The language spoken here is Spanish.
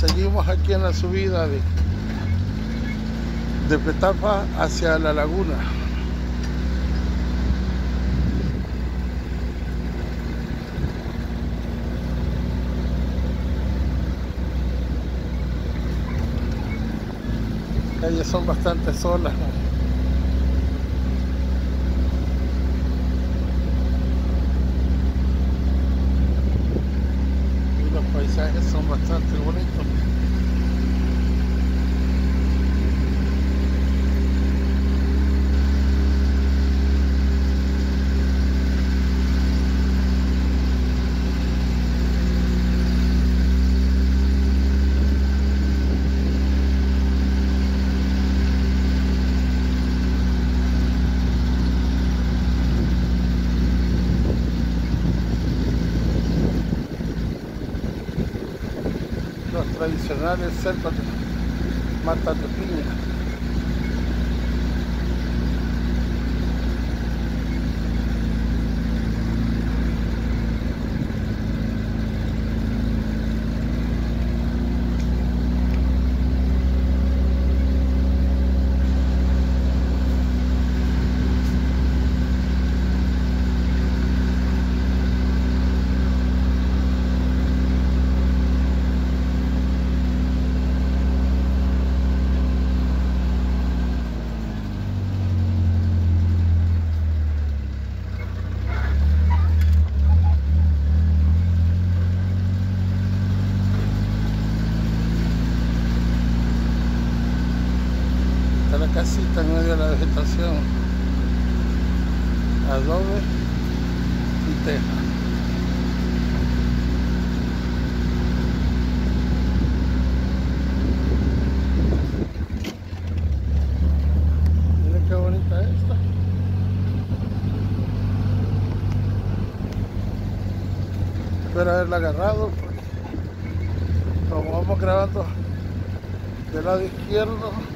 Seguimos aquí en la subida de Petapa hacia la laguna. Las calles son bastante solas, ¿no? Y los paisajes son bastante bonitos. Los tradicionales cepas de matas de piña. La casita en medio de la vegetación, adobe y teja. Miren qué bonita esta. Espero haberla agarrado porque como vamos grabando del lado izquierdo,